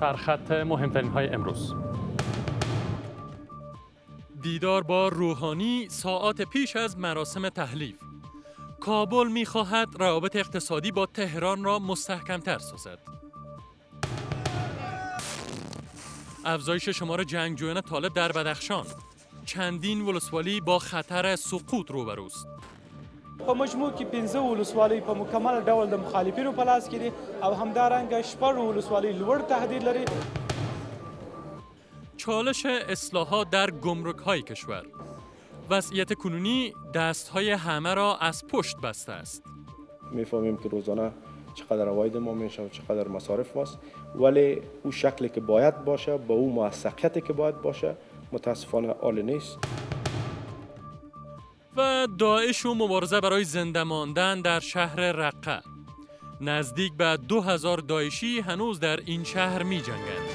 سرخط مهمترین های امروز. دیدار با روحانی ساعات پیش از مراسم تحلیف. کابل می‌خواهد روابط اقتصادی با تهران را مستحکم‌تر سازد. افزایش شمار جنگجویان طالب در بدخشان. چندین ولسوالی با خطر سقوط روبروست. په مجموع کې 15 ولسوالۍ په مکمل ډول د مخالفینو په لاس کې دي او همدارنګه 8 ولسوالۍ لوړ تهدید لري. چالش اصلاحات در گمرک‌های کشور. وضعیت کنونی دست‌های همه را از پشت بسته است. می‌فهمیم که روزانه چقدر عواید ما میشه و چقدر مصارف ماست، ولی او شکلی که باید باشه با او موثقیتی که باید باشه متاسفانه عالی نیست. و داعش و مبارزه برای زنده ماندن در شهر رقه. نزدیک به 2000 داعشی هنوز در این شهر می جنگند.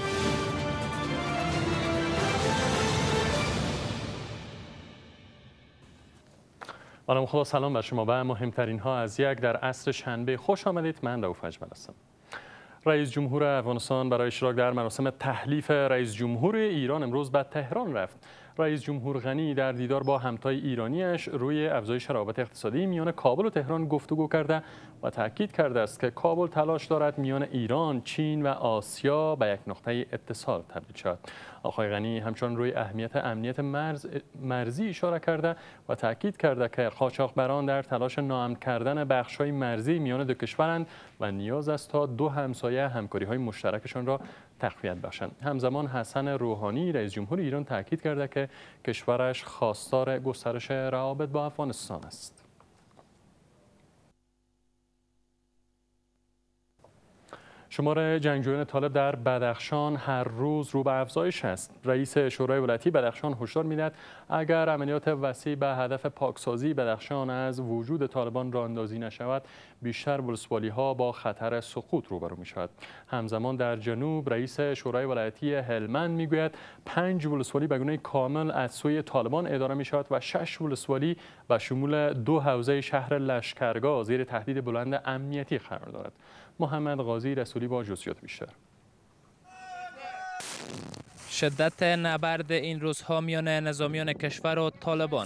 سلام خدا، سلام بر شما. به مهمترین ها از یک در عصر شنبه خوش آمدید. من رؤوف اجمل هستم. رئیس جمهور افغانستان برای اشتراک در مراسم تحلیف رئیس جمهور ایران امروز به تهران رفت. رئیس جمهور غنی در دیدار با همتای ایرانیش روی افزایش روابط اقتصادی میان کابل و تهران گفتگو کرده و تاکید کرده است که کابل تلاش دارد میان ایران، چین و آسیا به یک نقطه اتصال تبدیل شود. آقای غنی همچنان روی اهمیت امنیت مرزی اشاره کرده و تاکید کرده که قاچاقبران در تلاش ناامن کردن بخش‌های مرزی میان دو کشورند و نیاز است تا دو همسایه همکاری‌های مشترکشان را تقویت بخشند. همزمان حسن روحانی رئیس جمهور ایران تاکید کرده که کشورش خواستار گسترش روابط با افغانستان است. شمار جنگجویان طالب در بدخشان هر روز رو به افزایش است. رئیس شورای ولایتی بدخشان هشدار می‌دهد اگر عملیات وسیع به هدف پاکسازی بدخشان از وجود طالبان راه اندازی نشود، بیشتر ولسوالی‌ها با خطر سقوط روبرو می‌شود. همزمان در جنوب رئیس شورای ولایتی هلمند می‌گوید 5 ولسوالی به گونه کامل از سوی طالبان اداره می‌شود و 6 ولسوالی به شمول 2 حوزه شهر لشکرگاه زیر تهدید بلند امنیتی قرار دارد. محمد قاضی رسولی با جزئیات بیشتر. شدت نبرد این روزها میان نظامیان کشور و طالبان.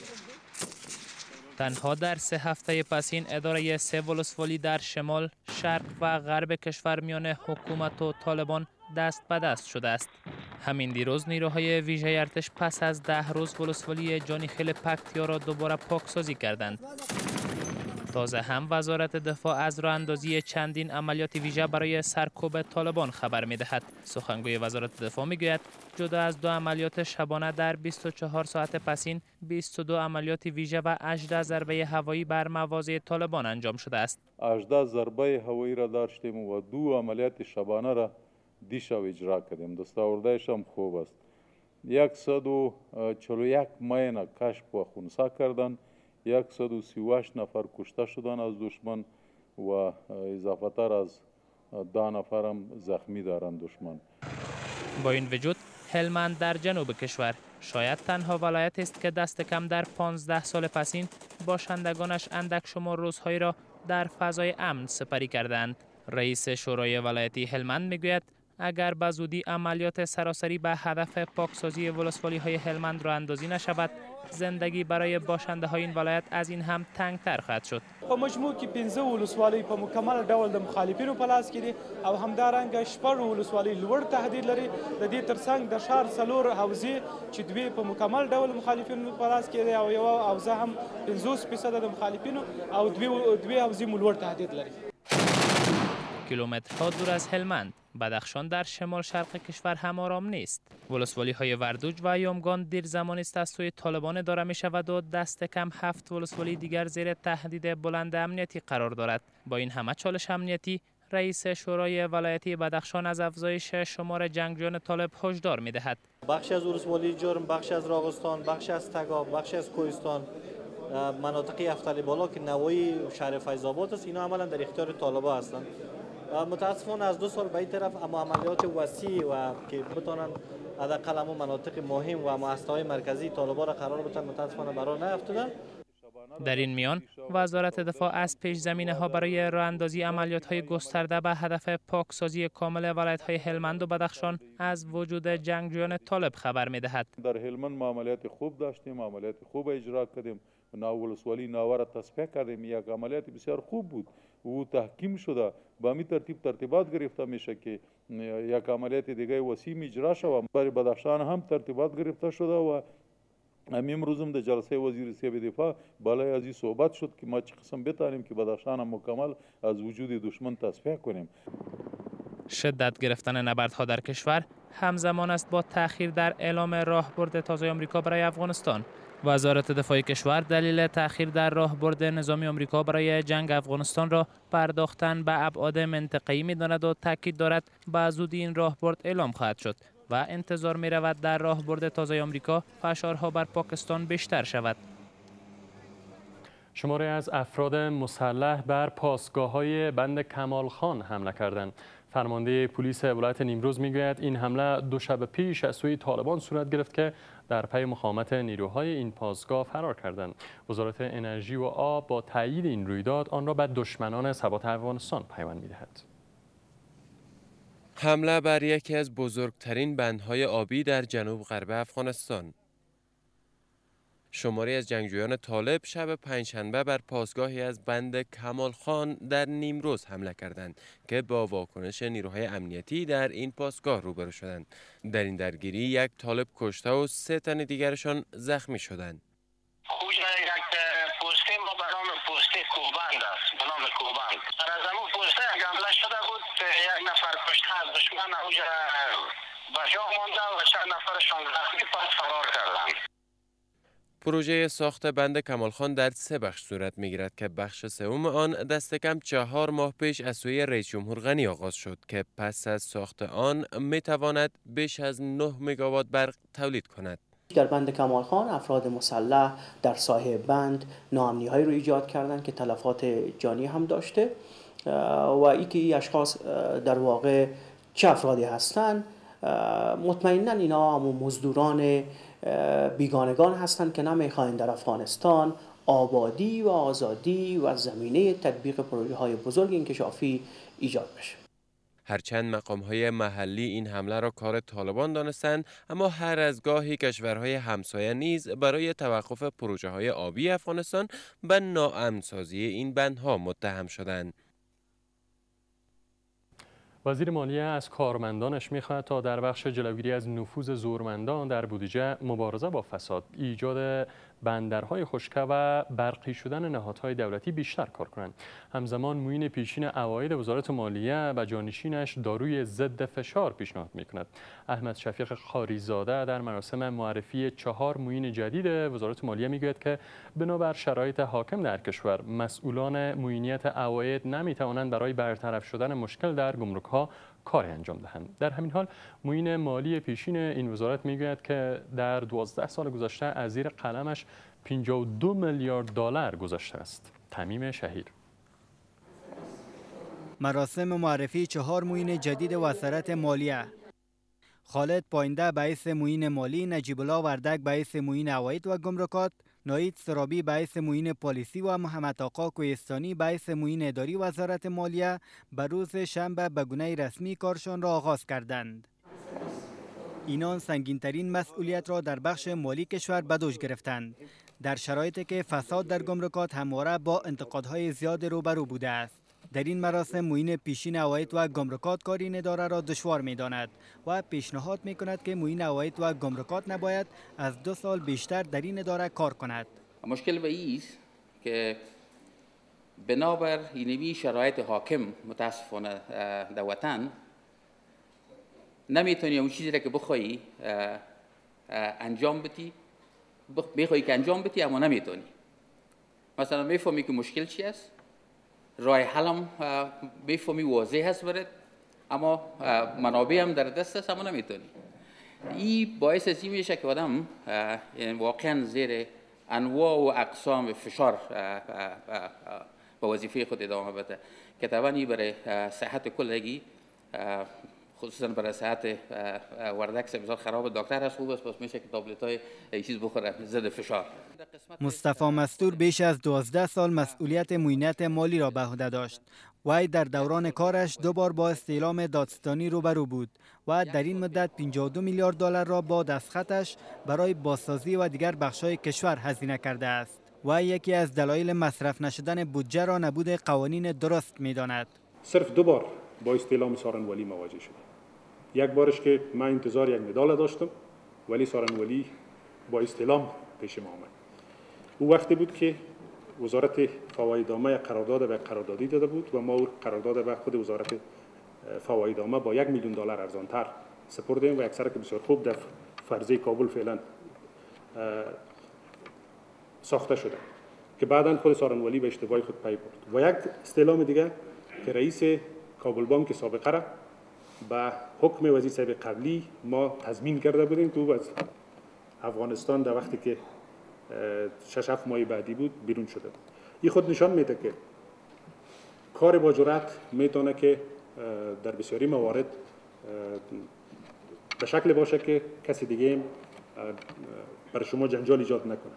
تنها در 3 هفته پسین اداره 3 ولسوالی در شمال، شرق و غرب کشور میان حکومت و طالبان دست به دست شده است. همین دیروز نیروهای ویژه ارتش پس از 10 روز ولسوالی جانیخیل پکتیا را دوباره پاکسازی کردند. تازه هم وزارت دفاع از راه اندازی چندین عملیات ویژه برای سرکوب طالبان خبر می‌دهد. سخنگوی وزارت دفاع می‌گوید جدا از 2 عملیات شبانه در 24 ساعت پسین 22 عملیات ویژه و 18 ضربه هوایی بر مواضع طالبان انجام شده است. 18 ضربه هوایی را داشتیم و 2 عملیات شبانه را دیشب اجرا کردیم. دستاوردهایش هم خوب است. 141 مین کشف و خنثی کردند. 138 نفر کشته شدند از دشمن و اضافه تر از 10 نفر هم زخمی دارند دشمن. با این وجود هلمند در جنوب کشور شاید تنها ولایت است که دست کم در 15 سال پسین باشندگانش اندک شمار روزهایی را در فضای امن سپری کردند. رئیس شورای ولایتی هلمند میگوید اگر به زودی عملیات سراسری به هدف پاکسازی ولسوالی‌های هلمند را اندازی نشود، زندگی برای باشنده های این ولایت از این هم تنگتر خواهد شد. په مجموع کې 15 ولسوالۍ په مکمل ډول د مخالفینو په لاس کې دي او همدارنګه 8 ولسوالۍ لوړ تهدید لري. د دې ترڅنګ د ښار 4 حوزې چې 2 په مکمل ډول مخالفینو په لاس کې دي او یو حوزه هم 50% د مخالفینو او 2 حوزې مو لوړ تهدید لري. کیلومترها دور از هلمند، بدخشان در شمال شرق کشور هم آرام نیست. ولسوالی های وردوج و یامگان دیر زمانی است از سوی طالبان اداره می شود و دست کم 7 ولسوالی دیگر زیر تهدید بلند امنیتی قرار دارد. با این همه چالش امنیتی، رئیس شورای ولایتی بدخشان از افزایش شمار جنگجویان طالب هشدار می دهد. بخش از ولسوالی جرم، بخش از راغستان، بخش از تگاب، بخش از کوهستان، مناطق یفتلی بالا که نوای شهر فیض آباد است، اینا عملا در اختیار طالبان هستند. متاسفانه از 2 سال به این طرف اما عملیات وسیع و که بتونن حداقل مناطق مهم و مؤسسه‌های مرکزی طالبان را قرار بدن متاسفانه برای نیفتادن. در این میان وزارت دفاع از پیش زمینه ها برای راه اندازی عملیات های گسترده به هدف پاکسازی کامل ولایت های هلمند و بدخشان از وجود جنگجویان طالب خبر می دهد. در هلمند عملیات خوب داشتیم، عملیات خوب اجرا کردیم، ولسوالی ناوه را تصفیه کردیم. یک عملیات بسیار خوب بود، او تحکیم شده. به همین ترتیبات گرفته میشه که یک عملیات دیگه وسیع اجرا شود. برای بدخشان هم ترتیبات گرفته شده و امروز هم در جلسه وزیر صاحب دفاع بالای از این صحبت شد که ما چه قسم بتانیم که بدخشان هم مکمل از وجود دشمن تصفیه کنیم. شدت گرفتن نبردها در کشور همزمان است با تأخیر در اعلام راهبرد تازه آمریکا برای افغانستان. وزارت دفاع کشور دلیل تأخیر در راهبرد نظامی آمریکا برای جنگ افغانستان را پرداختن به ابعاد منطقه‌ای می‌داند و تاکید دارد به زودی این راهبرد اعلام خواهد شد و انتظار می رود در راهبرد تازه آمریکا فشارها بر پاکستان بیشتر شود. شماری از افراد مسلح بر پاسگاه‌های بند کمال خان حمله کردند. فرمانده پلیس ولایت نیمروز میگوید این حمله 2 شب پیش از سوی طالبان صورت گرفت که در پی مقاومت نیروهای این پاسگاه فرار کردند. وزارت انرژی و آب با تایید این رویداد آن را به دشمنان ثبات افغانستان پیوند می‌دهد. حمله بر یکی از بزرگترین بندهای آبی در جنوب غرب افغانستان. شماری از جنگجویان طالب شب پنجشنبه بر پاسگاهی از بند کمال خان در نیمروز حمله کردند که با واکنش نیروهای امنیتی در این پاسگاه روبرو شدند. در این درگیری یک طالب کشته و 3 تن دیگرشان زخمی شدند. پوسته ما به نام پوسته کوهبند است، به نام کوهبند. از همون پوسته حمله شده بود، 1 نفر کشته از دشمن اوجا به جا مانده و چند نفرشان زخمی پس فرار کردند. پروژه ساخت بند کمال خان در 3 بخش صورت می‌گیرد که بخش سوم آن دست کم 4 ماه پیش از سوی رئیس جمهور غنی آغاز شد که پس از ساخت آن می‌تواند بیش از 9 مگاوات برق تولید کند. در بند کمال خان افراد مسلح در ساحه بند ناامنی‌هایی رو ایجاد کردند که تلفات جانی هم داشته و این اشخاص در واقع چه افرادی هستند؟ مطمئناً اینا همون مزدوران بیگانگان هستند که نمیخواهند در افغانستان آبادی و آزادی و زمینه تطبیق پروژه های بزرگ انکشافی ایجاد بشه. هرچند مقام‌های محلی این حمله را کار طالبان دانستند، اما هر از گاهی کشورهای همسایه نیز برای توقف پروژه‌های آبی افغانستان به ناامن‌سازی این بندها متهم شدند. وزیر مالیه از کارمندانش می‌خواهد تا در بخش جلوگیری از نفوذ زورمندان در بودجه، مبارزه با فساد، ایجاد بندرهای خشک و برقی شدن نهادهای دولتی بیشتر کار کنند. همزمان معین پیشین عواید وزارت مالیه و جانشینش داروی ضد فشار پیشنهاد می‌کند. احمد شفیق خاریزاده در مراسم معرفی 4 معین جدید وزارت مالیه میگوید که بنابر شرایط حاکم در کشور، مسئولان معینیت عواید نمی‌توانند برای برطرف شدن مشکل در گمرک‌ها کاری انجام دهند. در همین حال معین مالی پیشین این وزارت میگوید که در 12 سال گذشته از زیر قلمش 52 میلیارد دلار گذشته است. تمیم شهیر. مراسم معرفی 4 معین جدید وزارت مالیه. خالد پاینده باعث معین مالی، نجیب الله وردک باعث معین عواید و گمرکات، ناهید سرابی باعث معین پالیسی و محمد آقا کوهستانی باعث معین اداری وزارت مالیه به روز شنبه به گونه رسمی کارشان را آغاز کردند. اینان سنگین‌ترین مسئولیت را در بخش مالی کشور به دوش گرفتند، در شرایطی که فساد در گمرکات همواره با انتقادهای زیاد روبرو بوده است. در این مراسم معین پیشین عواید و گمرکات کار این اداره را دشوار می‌داند و پیشنهاد می‌کند که معین عواید و گمرکات نباید از 2 سال بیشتر در این اداره کار کند. مشکل به ایست که بنابر اینوی شرایط حاکم متاسفانه در وطن نمیتونی اون چیزی را که بخوایی انجام بدی، بخوایی که انجام بدی اما نمیتونی. مثلا میفهمی که مشکل چی است، راه حلم میفهمی واضح هست برد، اما منابع هم در دست است اما نمیتونی. این باعث از این میشه که آدم واقعا زیر انواع و اقسام فشار به وظیفه خود ادامه بده که طبعا این برای صحت کلگی خصوصا برای صحت وردک بسیار خراب. دکتر هست خوب است، پس میشه که تابلت های چیز بخوره ضد فشار. مصطفی مستور بیش از 12 سال مسئولیت معینت مالی را به عهده داشت. وی در دوران کارش 2 بار با استعلام دادستانی روبرو بود و در این مدت 52 میلیارد دلار را با دستخطش برای بازسازی و دیگر بخش‌های کشور هزینه کرده است. و یکی از دلایل مصرف نشدن بودجه را نبود قوانین درست می‌داند. صرف 2 بار با استعلام سارن ولی مواجه شدم. یک بارش که من انتظار یک مدال داشتم، ولی سارن ولی با استعلام پیش ما آمد. او وقتی بود که وزارت فوایدنامه قرارداد به قراردادی داده بود و ما قرارداد به خود وزارت فوایدنامه با 1 میلیون دلار ارزانتر سپردیم و اکثر که بسیار خوب در فرضه کابل فعلا ساخته شده که بعداً خود سارن ولی به اشتباه خود پی برد. و یک استعلام دیگه که رئیس کابل بانک سابقه را به حکم وزیر صاحب قبلی ما تضمین کرده بودیم که او از افغانستان در وقتی که 6-7 ماه بعدی بود بیرون شده بود. این خود نشان میده که کار با جرأت میتونه که در بسیاری موارد به شکل باشه که کسی دیگه برای شما جنجال ایجاد نکنه.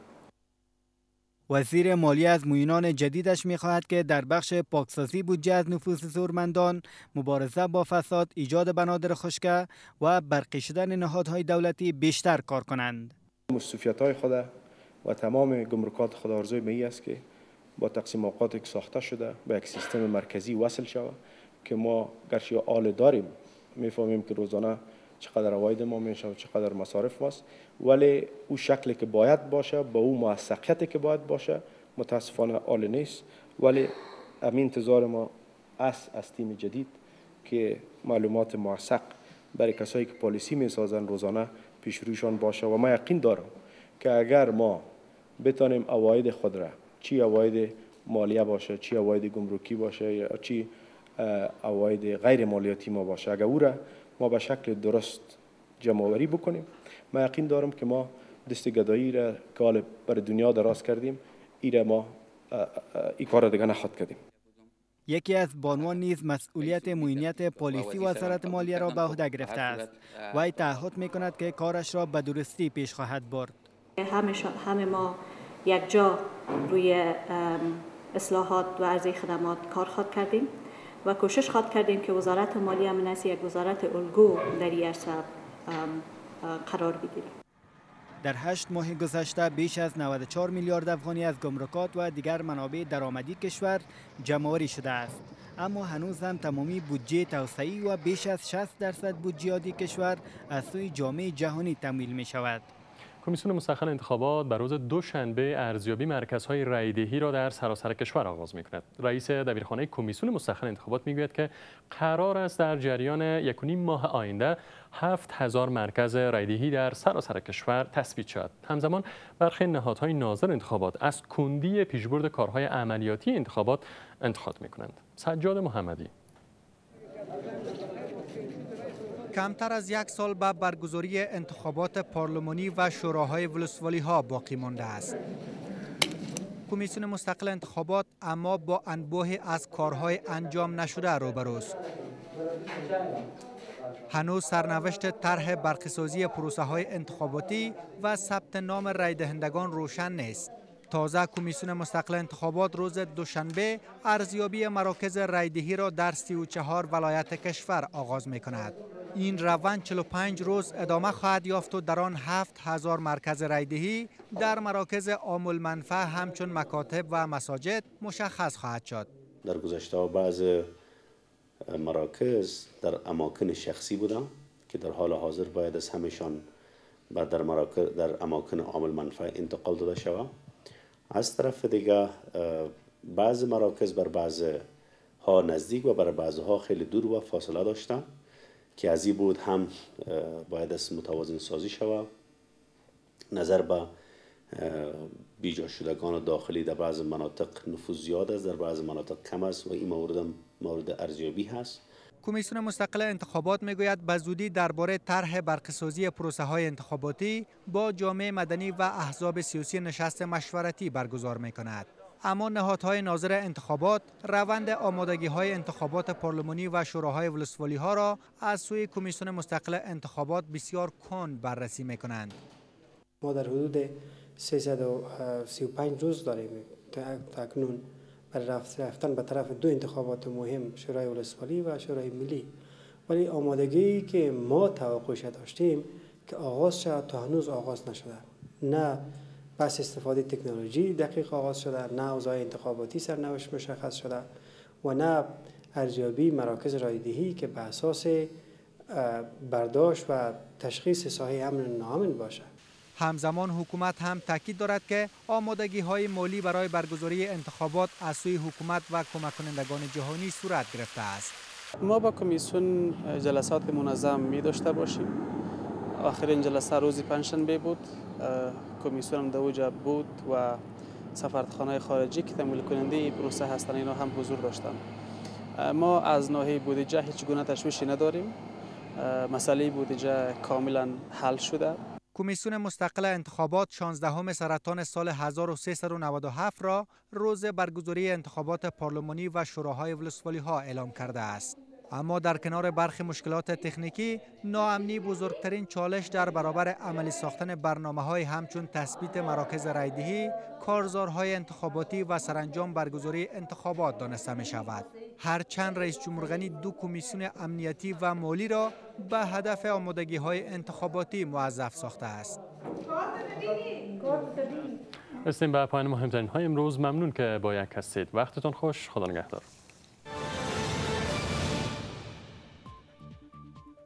وزیر مالیه از معینان جدیدش می‌خواهد که در بخش پاکسازی بودجه از نفوذ زورمندان، مبارزه با فساد، ایجاد بنادر خشک و برقی شدن نهادهای دولتی بیشتر کار کنند. مصروفیت‌های خود و تمام گمرکات خود آرزوی می است که با تقسیم اوقاتی که ساخته شده به یک سیستم مرکزی وصل شود که ما گرچه آل داریم میفهمیم که روزانه چقدر عواید ما میشه و چقدر مصارف ماست، ولی او شکلی که باید باشه با او موثقیتی که باید باشه متاسفانه آل نیست. ولی همین انتظار ما از تیم جدید که معلومات موثق برای کسایی که پالیسی میسازن روزانه پیش رویشان باشه و ما یقین دارم که اگر ما بتانیم عواید خود را، چی عواید مالیه باشه، چی عواید گمرکی باشه یا چی عواید غیر مالیاتی ما باشه، اگر او را ما به شکل درست جمع آوری بکنیم، ما یقین دارم که ما دست گدایی را که برای دنیا دراز کردیم ما این کار را دیگه نخواهد کردیم. یکی از بانوان نیز مسئولیت معینیت پالیسی وزارت مالیه را به عهده گرفته است. وی تعهد می‌کند که کارش را به درستی پیش خواهد برد. همه ما یک جا روی اصلاحات و عرضه خدمات کار خواهد کردیم و کوشش خواهد کردیم که وزارت مالیه من از یک وزارت الگو در این عرصه قرار بگیریم. در 8 ماه گذشته بیش از 94 میلیارد افغانی از گمرکات و دیگر منابع درآمدی کشور جمع‌آوری شده است. اما هنوز هم تمامی بودجه توسعه‌ای و بیش از 60% بودجه عادی کشور از سوی جامعه جهانی تمویل می شود. کمیسیون مستقل انتخابات بر روز دوشنبه ارزیابی مرکزهای رایدهی را در سراسر کشور آغاز می‌کند. رئیس دبیرخانه کمیسیون مستقل انتخابات میگوید که قرار است در جریان 1.5 ماه آینده 7000 مرکز رایدهی در سراسر کشور تثبیت شود. همزمان برخی نهادهای ناظر انتخابات از کندی پیشبرد کارهای عملیاتی انتخابات انتقاد می‌کنند. سجاد محمدی. کمتر از 1 سال به برگزاری انتخابات پارلمانی و شوراهای ولسوالی ها باقی مانده است. کمیسیون مستقل انتخابات اما با انبوهی از کارهای انجام نشده روبروست. هنوز سرنوشت طرح برقی‌سازی پروسه‌های انتخاباتی و ثبت نام رای دهندگان روشن نیست. تازه کمیسیون مستقل انتخابات روز دوشنبه ارزیابی مراکز رایدهی را در 34 ولایت کشور آغاز می‌کند. این روند 45 روز ادامه خواهد یافت و در آن 7000 مرکز رایدهی در مراکز عام المنفعه همچون مکاتب و مساجد مشخص خواهد شد. در گذشته بعض مراکز در اماکن شخصی بودند که در حال حاضر باید از همشان در اماکن عام المنفعه انتقال داده شود. از طرف دیگر بعض مراکز بر بعض ها نزدیک و بر بعض ها خیلی دور و فاصله داشتند که از این بود هم باید از متوازن سازی شود. نظر به بیجا شدگان داخلی در بعض مناطق نفوذ زیاد است، در بعض مناطق کم است و این مورد ارزیابی هست. کمیسیون مستقل انتخابات میگوید به زودی درباره طرح برقی‌سازی پروسه‌های انتخاباتی با جامعه مدنی و احزاب سیاسی نشست مشورتی برگزار می‌کند. اما نهادهای ناظر انتخابات روند آمادگی‌های انتخابات پارلمانی و شوراهای ولسوالی‌ها را از سوی کمیسیون مستقل انتخابات بسیار کند بررسی می‌کنند. ما در حدود 335 روز داریم تاکنون برای رفتن به طرف دو انتخابات مهم، شورای ولسوالی و شورای ملی. ولی آمادگی که ما توقعش داشتیم که آغاز شد تا هنوز آغاز نشده. نه بس استفاده تکنولوژی دقیق آغاز شده، نه اوضاع انتخاباتی سرنوشت مشخص شده و نه ارزیابی مراکز رایدهی که به اساس برداشت و تشخیص ساحه امن و ناامن باشه. همزمان حکومت هم تاکید دارد که آمادگی‌های مالی برای برگزاری انتخابات از سوی حکومت و کمک کنندگان جهانی صورت گرفته است. ما با کمیسیون جلسات منظم می داشته باشیم. آخرین جلسه روز پنجشنبه بود. کمیسیون هم در اوجا بود و سفارتخانه خارجی که تمویل کننده پروسه هستند اینا هم حضور داشتند. ما از ناحیه بودجه هیچ گونه تشویشی نداریم. مسئله بودجه کاملا حل شده. کمیسیون مستقل انتخابات 16 سرطان سال 1397 را روز برگزاری انتخابات پارلمانی و شوراهای ولسوالی‌ها اعلام کرده است. اما در کنار برخی مشکلات تکنیکی، ناامنی بزرگترین چالش در برابر عملی ساختن برنامه‌های همچون تثبیت مراکز رایدهی، کارزارهای انتخاباتی و سرانجام برگزاری انتخابات دانسته می شود. هرچند رئیس جمهور غنی دو کمیسیون امنیتی و مالی را به هدف آمادگی‌های انتخاباتی موظف ساخته است. رسیدیم به پایان مهمترین های امروز. ممنون که با یک هستید. وقتتون خوش. خدا نگهدار.